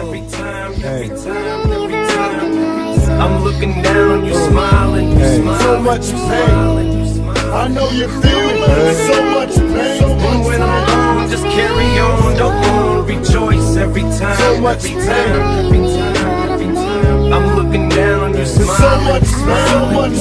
every time, every time, every time. I'm looking down, you smiling, you smiling. So much pain, I know you feel it. So much pain. And when I'm gone, just carry on, don't go, rejoice every time, so much every time, every time, every time. I'm looking down, you smiling. So much pain, so much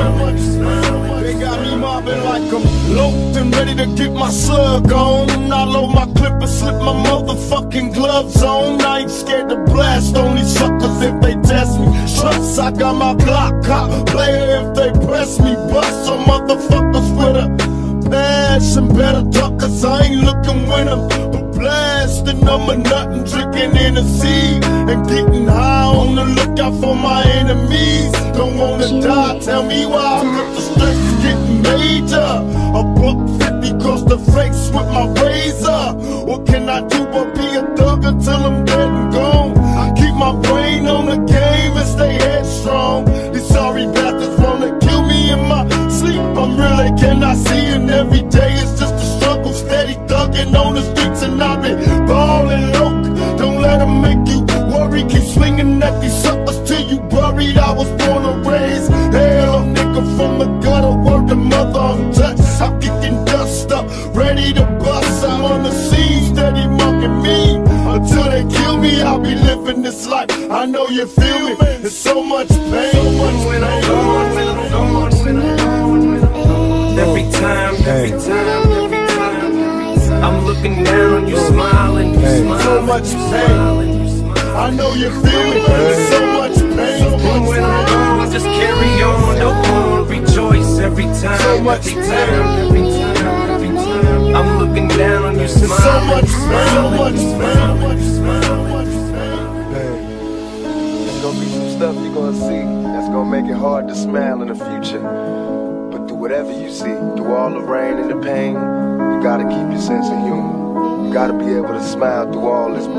pain. They got me mobbing like I'm loped and ready to get my slug on. I load my clip and slip my motherfucking gloves on. I ain't scared to blast on these suckers if they test me. Trust, I got my Glock cop player if they press me. Bust some motherfuckers with a passion. Better talk, cause I ain't looking with them. But blasting, I'm a nut and drinking Hennessy and getting high, on the lookout for my enemies. Don't wanna die, tell me why, cause the stress is getting major. A $150 across the face with my razor. What can I do but be a thug until I'm dead and gone? I keep my brain on the game and stay headstrong. These sorry bastards wanna kill me in my sleep. I'm really cannot see, and every day it's just a struggle. Steady thugging on the streets and I've been ballin' low. Don't let them make you worry. Keep swinging at these suckers till you buried. I was born and raised hell, a nigga from the gutter. Word to mother untouched. I'm kicking dust up, ready to bust. I'm on the scene, steady mugging me. Until they kill me, I'll be living this life. I know you feel me. There's so much pain. So much when I'm gone, when I'm gone, when I'm gone, when I'm gone. Every time, every time, every time. I'm looking down, you smiling, you smiling. So much pain, I know you feel me. There's so much pain. And when I'm gone, just carry on, don't go, rejoice every time, so much every time, every time, every time. I'm looking down, you smiling. So much pain, so much pain, so much pain. There's gonna be some stuff you're gonna see that's gonna make it hard to smile in the future. But through whatever you see, through all the rain and the pain, you gotta keep your sense of humor. You gotta be able to smile through all this.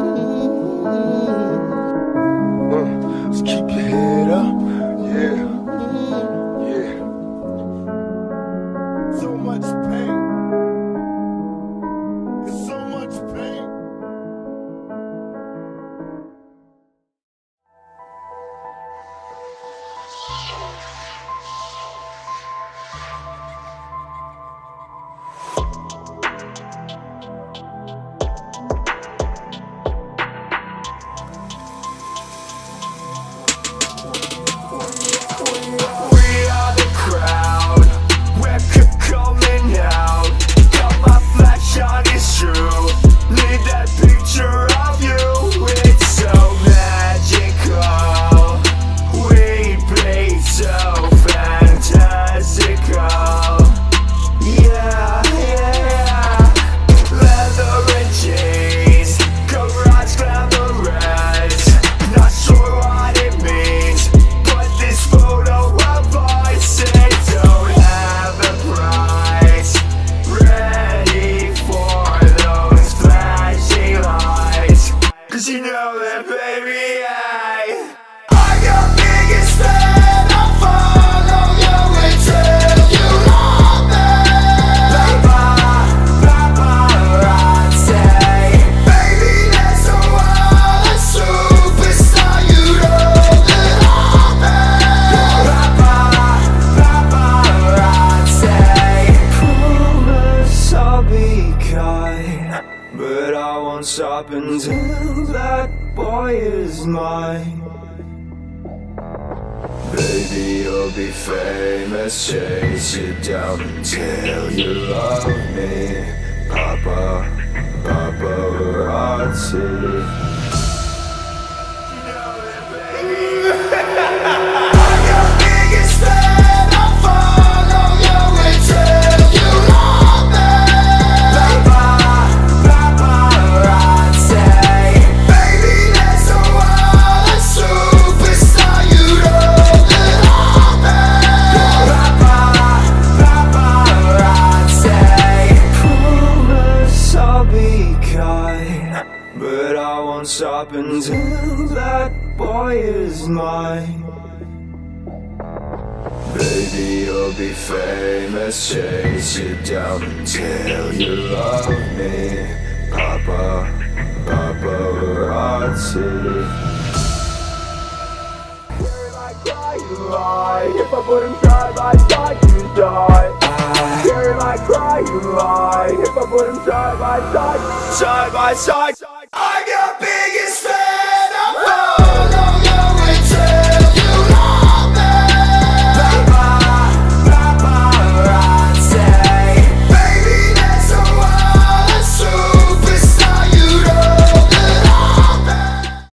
Just keep your head up, yeah, yeah. So much pain, it's so much pain. But I won't stop until that boy is mine. Baby, you'll be famous, chase you down until you love me. Papa, paparazzi. But I won't stop until that boy is mine. Baby, you'll be famous, chase you down until you love me. Papa, paparazzi. reality. You lie. If I put him side by side, you die. Hear him I cry, you lie. If I put him side by side, I get